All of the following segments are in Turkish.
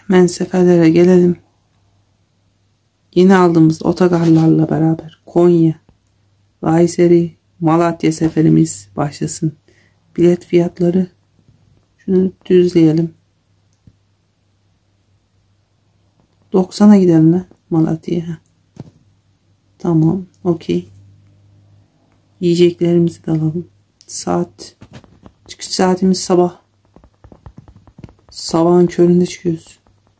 Hemen seferlere gelelim. Yeni aldığımız otogarlarla beraber Konya, Kayseri, Malatya seferimiz başlasın. Bilet fiyatları şunu düzleyelim. 90'a gidelim mi Malatya'ya? Tamam, okey. Yiyeceklerimizi de alalım. Çıkış saatimiz sabah. Sabahın köründe çıkıyoruz.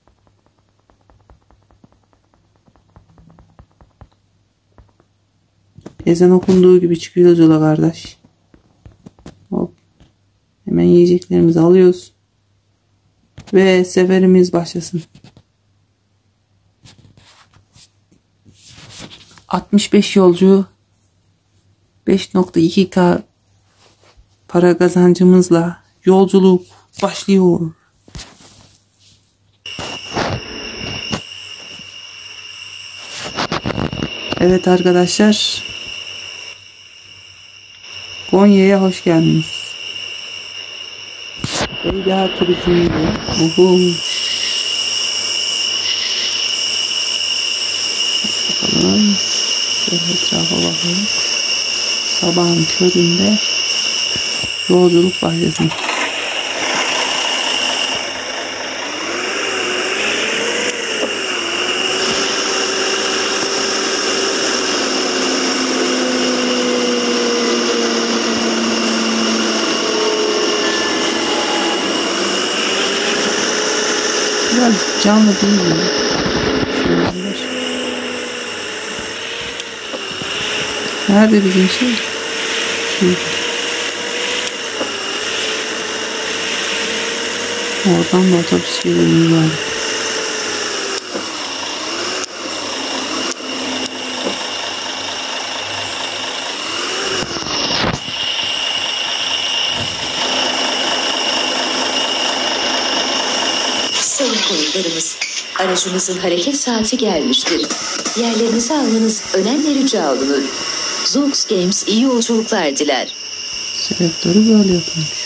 Ezan okunduğu gibi çıkıyoruz yola kardeş. Hop. Hemen yiyeceklerimizi alıyoruz. Ve seferimiz başlasın. 65 yolcu 5.2K para kazancımızla yolculuk başlıyor. Evet arkadaşlar, Konya'ya hoş geldiniz. Beyda turizmiyle. Bakalım. Şöyle etrafa bakalım. Sabahın köründe yolculuk başlasın. Biraz canlı değil mi? Nerede bizim şey? Oradan da otobüs geliyor yani. Sayın konuklarımız, aracımızın hareket saati gelmiştir. Yerlerinizi almanız önemli rica olunur. Zoox Games iyi yolculuklar diler. Selektörü böyle yapılmış.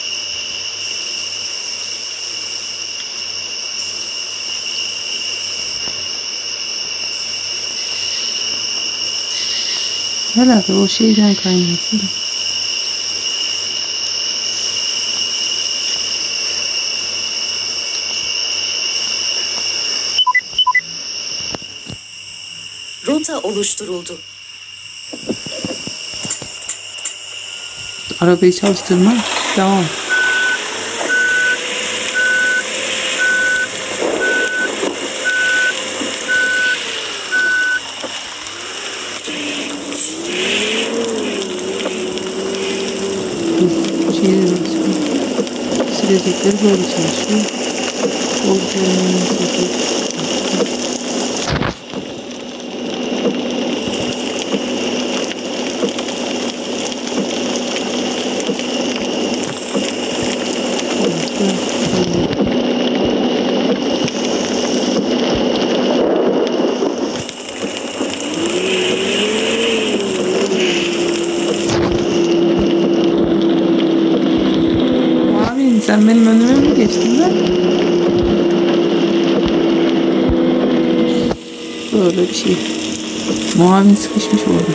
Herhalde o şeyden kaynaklı da. Rota oluşturuldu. Arabayı çalıştırma devam. Silecekleri böyle çalışıyor. Sen benim önüme mi geçtin lan? Böyle bir şey. Muavin sıkışmış orada.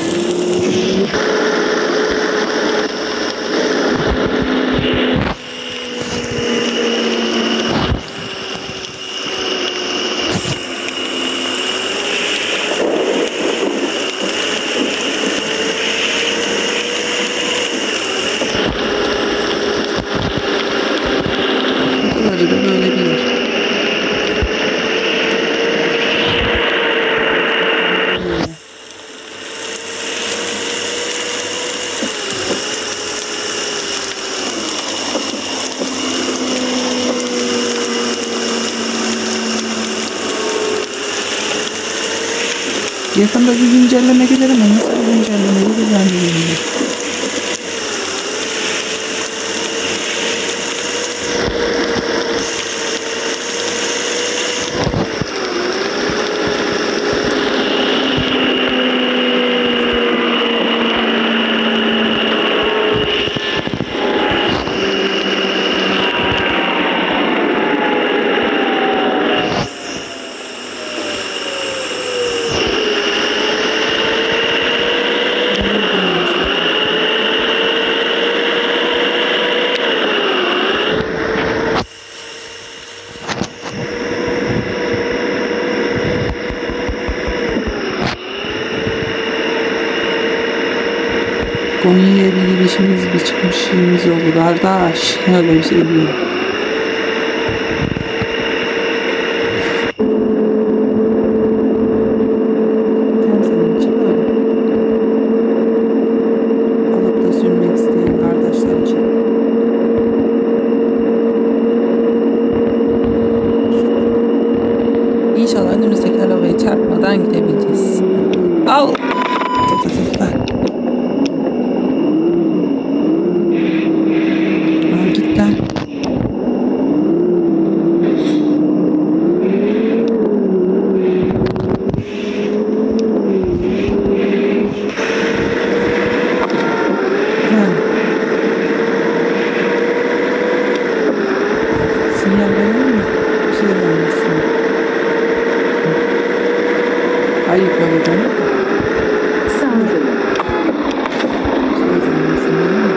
Yakında bir güncelleme gelir ama nasıl bir güncelleme gelir ben de bilmiyorum. Konya'ya bir gidişimiz bir çıkmışımız oldu kardeş. Öyle bir şey değil. Tam senin için öyle. Alıp da sürmek isteyen kardeşler için. İnşallah önümüzdeki arabaya çarpmadan gidebileceğiz. Al. Tı tı tı tı. Al git lan. Ha. Sinyal veriyor mu? Bir şey vermesin. Hayır böyle değil mi? Sağ olun. Şey vermesin, değil mi?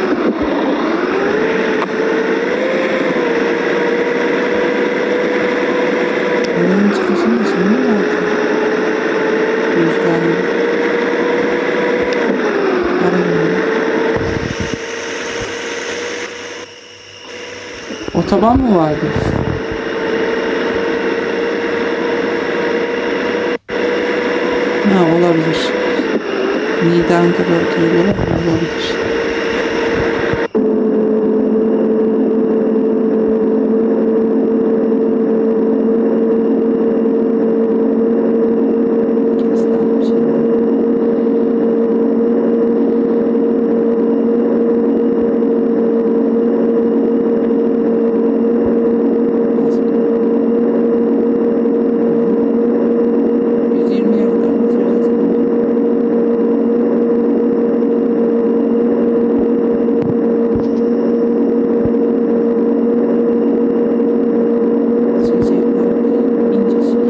Onun çıkışını şimdi mi yaptın? Rüzgarlı. Arabayla. Otoban mı vardı? Ha olabilir. Niğde Ankara otoyolu olabilir. Kestim bir şey. Basma. 120'ye kadar götüreceğiz. Çiçeklerde incecik.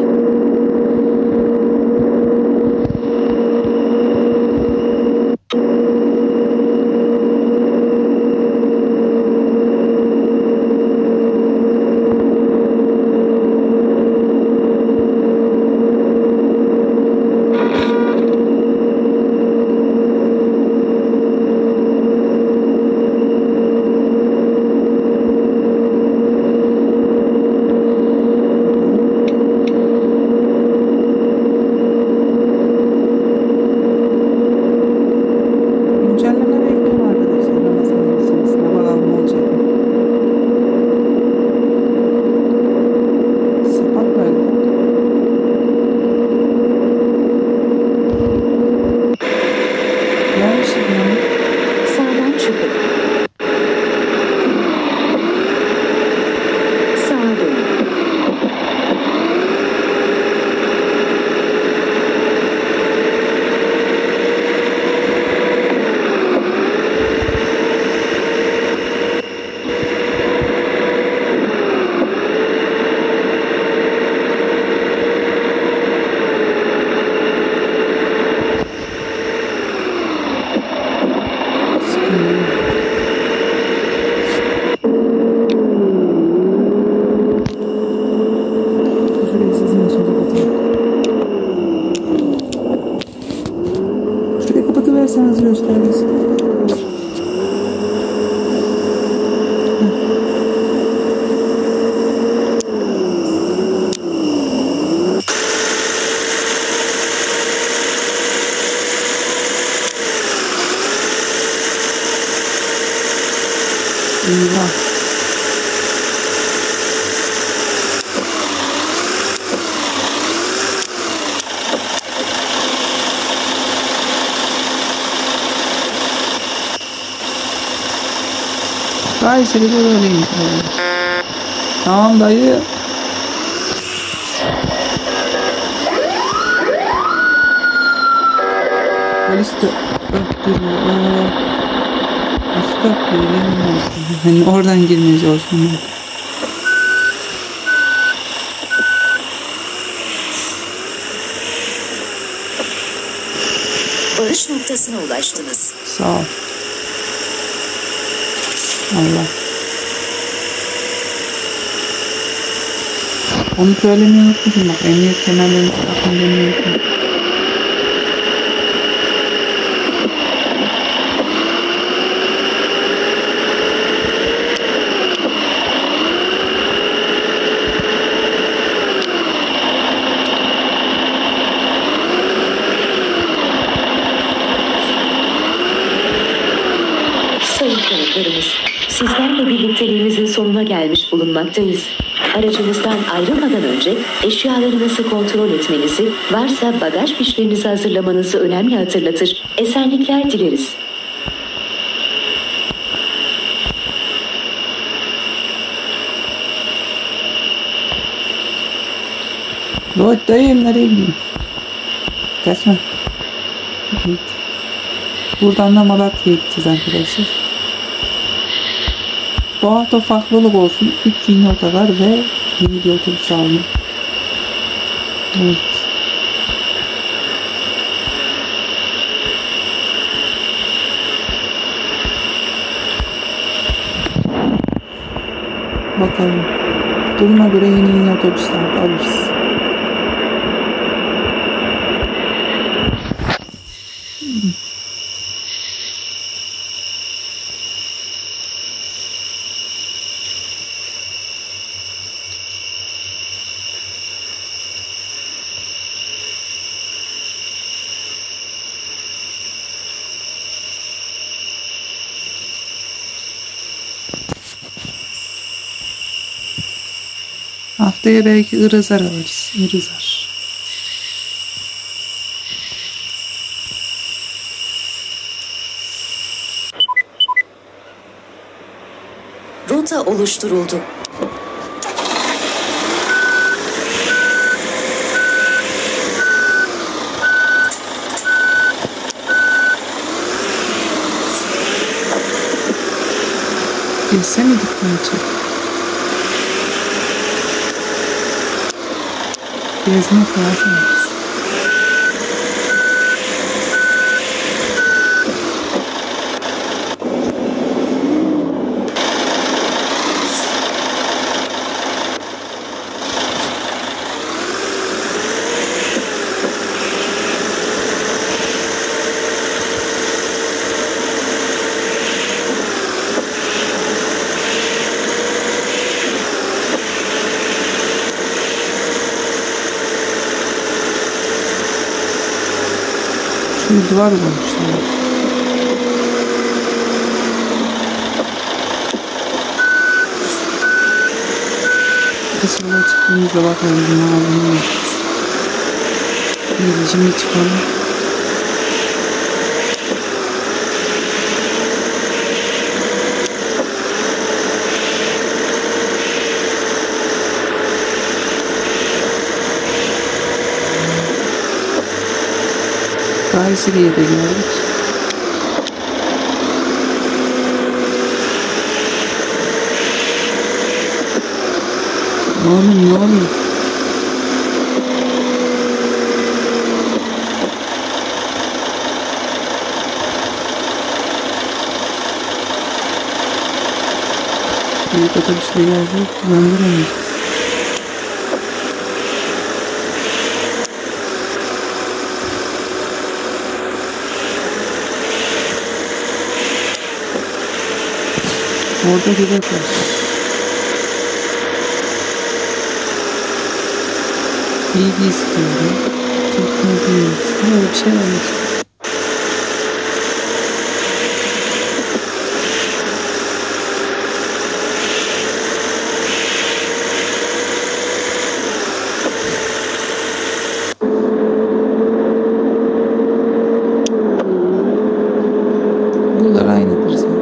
Güncelleme bekliyorum arkadaşlar. Ramazan içerisinde bakalım olacak mı? Sapat verdi. Yanlış mı? Sağdan çıkın. Sağa dönün. Sıkıntı. Şurayı sizin için kapatayım. Şurayı kapatıverseniz gösteririz. Eyvah. Kayseri de öyleymiş. Tamam dayı. Polis de öptürüyor. Nasıl öptürüyor bilmiyorum. Hani oradan girmeye çalışıyorum. Varış noktasına ulaştınız. Sağ ol. Allah. Onu söylemeyi unutmuşum bak. Emniyet kemerlerini takın demeyi unutmuşum. Sizlerle birlikteliğimizin sonuna gelmiş bulunmaktayız. Aracınızdan ayrılmadan önce eşyalarınızı kontrol etmenizi, varsa bagaj fişlerinizi hazırlamanızı önemli hatırlatır. Esenlikler dileriz. Dayım nereye gidiyorsun? Kaçma. Evet. Buradan da Malatya'ya gideceğiz arkadaşlar. Bu hafta farklılık olsun. 3 yeni otogar ve yeni bir otobüs aldım. Evet. Bakalım. Duruma göre yeni otobüsler alırız. Haftaya belki ırızar alırız. Irızar. Rota oluşturuldu. Geçsemedik bence. Gezmek lazım. Bir duvar koymuşlar. Dışarıya çıktığımızda bakalım ne aldığını. Neyse şimdi çıkalım. Kayseri'ye de geldik. Oğlum ne oluyor? Büyük otobüsle geldik. Kullandıramıyoruz. Orada göbek var. Bilgi istiyorum. Tutmalıyız. Böyle bir şey var. Bunlar aynıdır zaten.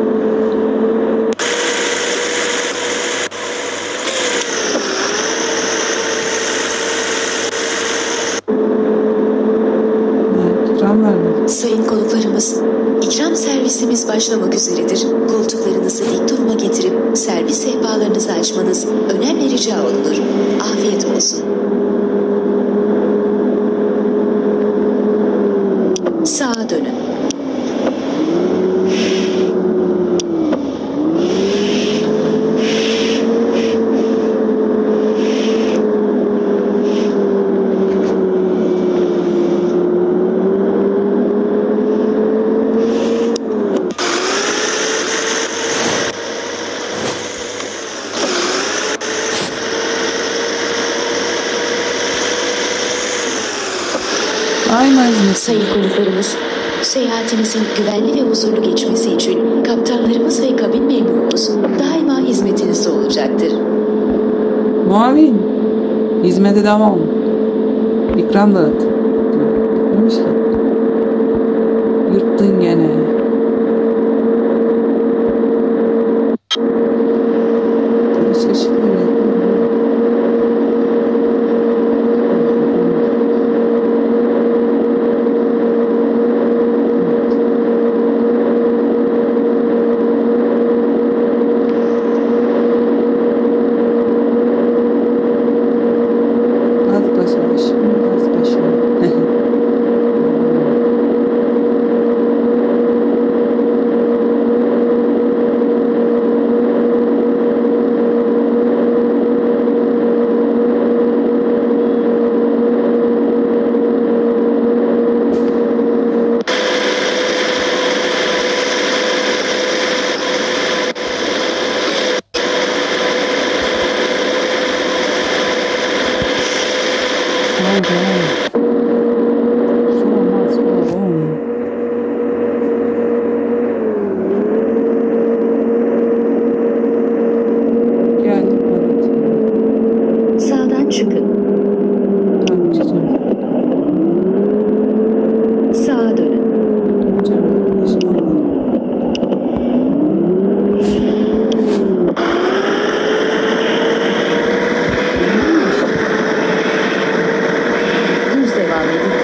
Sayın konuklarımız, ikram servisimiz başlamak üzeredir. Koltuklarınızı dik duruma getirip servis sehpalarınızı açmanız önemli rica olunur. Afiyet olsun. Sağa dönün. Sayın konuklarımız, Seyahatinizin güvenli ve huzurlu geçmesi için kaptanlarımız ve kabin memurumuz daima hizmetinizde olacaktır. Muavin, hizmete devam. İkram dağıt. Demiş ki. Yırttın gene. Teşekkür ederim. Sağdan çıkın. Sağa dönün. Düz devam edin.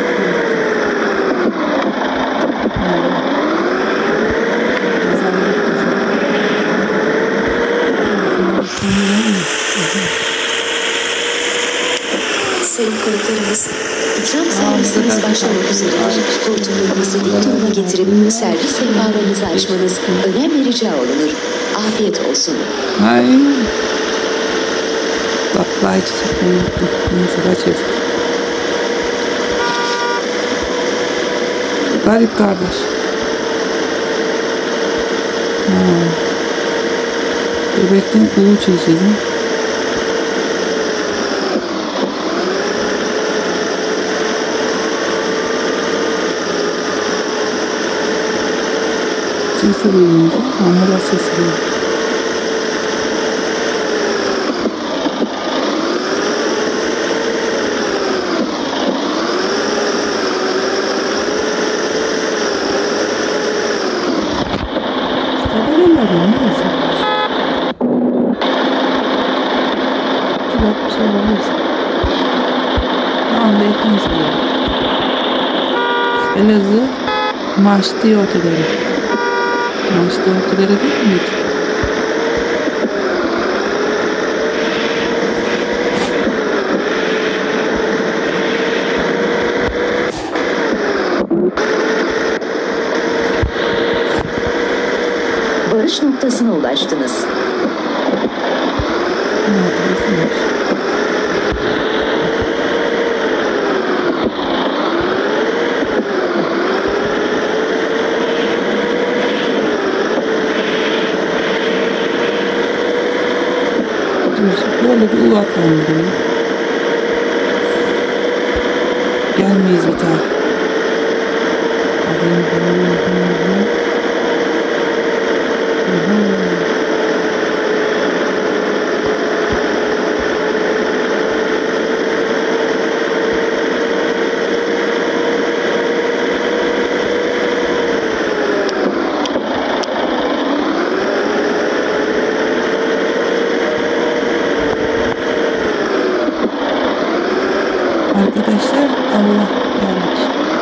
Sayın konuklarımız, ikram servisiniz başlamak üzeredir. Koltuklarınızı dik duruma getirip servis sehpalarınızı açmanız önemli rica olunur. Afiyet olsun. Ay. Tatlı içecek. Neyse kaçırdık. Garip kardeş. Bebekten ulu çizeceğim. Sesi duyunca hamura sesi duyuyor. Elazığ Maçlı Otogarı. Maçlı Otogarı değil miydi? Varış noktasına ulaştınız. Böyle bir uzatalım buraya. Gelmeyiz bir daha. Arkadaşlar Allah geldik.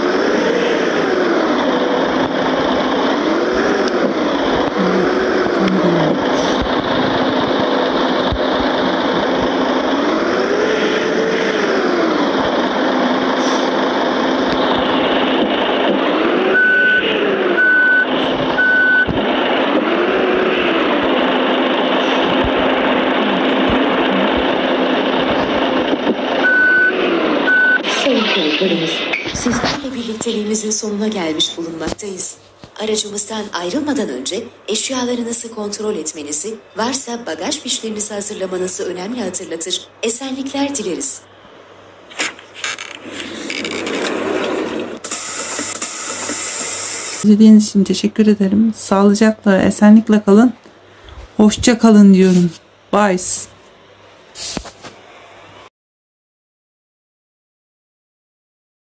Sizlerle birlikteliğimizin sonuna gelmiş bulunmaktayız. Aracımızdan ayrılmadan önce eşyalarınızı kontrol etmenizi, varsa bagaj fişlerinizi hazırlamanızı önemli hatırlatır. Esenlikler dileriz. İzlediğiniz için teşekkür ederim. Sağlıcakla, esenlikle kalın. Hoşça kalın diyorum. Bye.